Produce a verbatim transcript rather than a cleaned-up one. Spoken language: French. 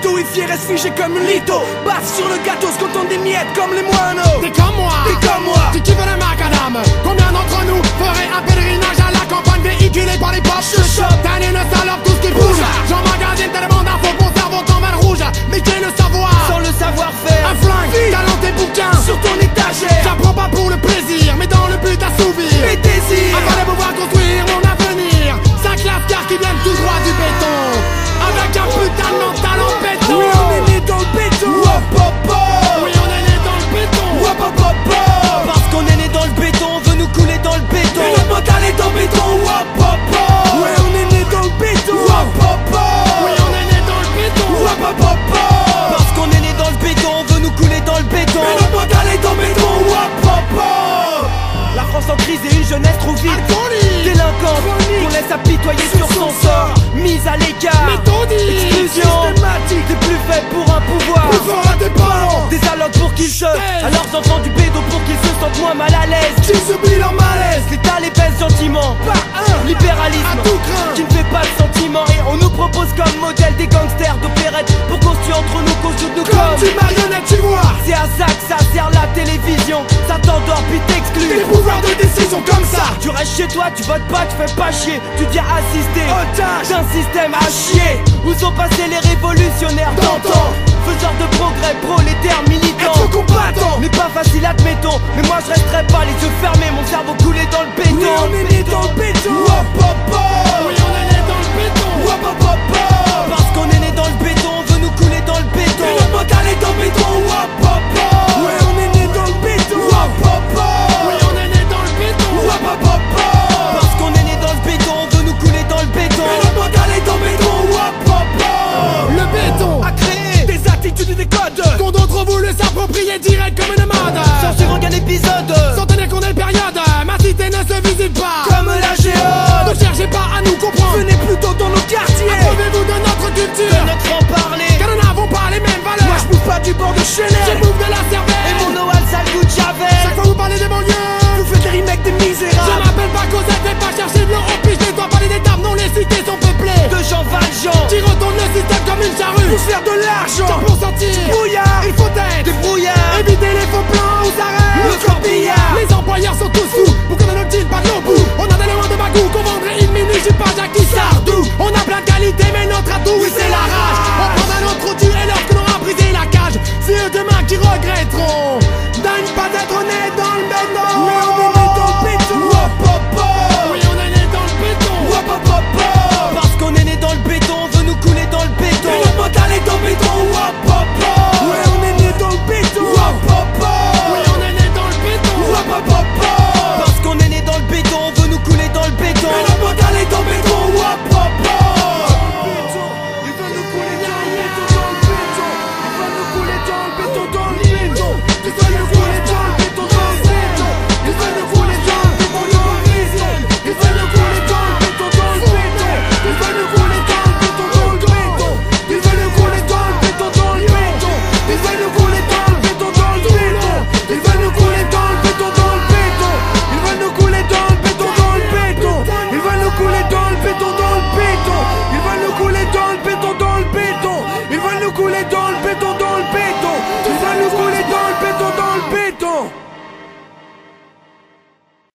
mytho, Ifier reste figé comme une litho. Baffe sur le gâteau, se contente des miettes comme les moineaux. T'es comme moi, t'es comme moi. Tu kiffes le macadam. Combien d'entre nous feraient un pèlerinage à la campagne véhiculé par les pop shop? T'as une salope, tout ce qui bouge. J'emmagasine tellement d'infos, mon cerveau tombe à rouge. Mais quel le savoir sans le savoir-faire? Un flingue, talent tes bouquins sur ton étagère. J'apprends pas pour le plaisir, mais dans le but d'assouvir mes désirs, afin de pouvoir construire mon avenir. Cinq lascars qui viennent tout droit du béton, avec un putain de mental en béton. Oui, on est né dans le béton. Wop, wop, wop. Oui, on est né dans le béton. Wop, wop, wop, wop. Parce qu'on est né dans le béton, on veut nous couler dans le béton. Et notre mental est dans le béton. Wop, wop, wop. Ouais, on est né dans le béton. Wop, wop, wop. Oui, on est né dans le béton. Wop, wop, wop, wop. Parce qu'on est né dans le béton, on veut nous couler dans le béton. Et notre mental est dans le béton. Wop, wop, wop. La France en crise et une jeunesse trop vite, délinquante, qu'on laisse apitoyer sur son sort, mise à l'écart, exclusion systématique, t'es plus fait pour un pouvoir, plus fort à tes parents, des allocs pour qu'ils se, à leurs enfants du bédo pour qu'ils se sentent moins mal à l'aise, qui subit leur malaise, l'État les pèse gentiment, pas un, libéralisme, à tout craint, qui ne fait pas de sentiments, et on nous propose comme modèle des gangsters d'opérette, pour construire entre nous, construire nous comme comme des marionnettes, tu vois, c'est à ça que ça sert la télévision, ça t'endort puis t'exclut, des pouvoirs de décision comme ça. Tu restes chez toi, tu votes pas, tu fais pas chier. Tu viens assister otage d'un système à chier. Où sont passés les révolutionnaires d'antan, faiseurs de progrès, prolétaires, militants, être combattant, mais pas facile admettons. Mais moi je resterai pas les yeux fermés, mon cerveau coulé dans le béton. Oui, on est né dans le béton. Wop, wop, wop. Oui, on est né dans le béton. Wop, wop, wop, wop. Parce qu'on est né dans le béton, on veut nous couler dans le béton. Et notre mental est dans le béton. Wop, wop, wop. Ouais, on est né dans le béton. Wop, wop, wop. Oui, on est né dans le béton. Wop, wop, wop, wop. Parce qu'on est né dans le béton, on veut nous couler dans le béton. Et notre mental est dans le béton. Wop, wop, wop. Le béton a créé des attitudes et des codes qu'ont d'autres voulu s'approprier direct comme une mode. sans suivre aucun épisode, sans tenir compte des périodes, ma cité ne se visite pas comme la géode. Ne cherchez pas à nous comprendre, Venez plutôt dans nos quartiers, approuvez-vous de notre de culture, notre franc-parler, car nous n'avons pas les mêmes valeurs. moi je bouffe pas du bord de Je Chanel, bouffe de la cervelle, et mon Noël ça goûte Javel. chaque fois vous parlez des banlieues, Vous faites des remakes des je misérables, m'appelle pas Cosette et pas chercher de l'eau au pige. Les doigts parler des tables, non les cités sont peuplées de Jean Valjean, qui retournent le système comme une charrue pour faire de l'argent, pour sentir pour